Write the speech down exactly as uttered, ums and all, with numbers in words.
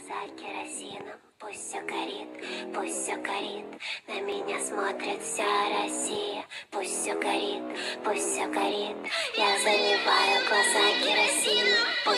глаза керосином. Пусть все горит, пусть все горит. На меня смотрит вся Россия. Пусть все горит, пусть все горит. Я заливаю глаза керосином.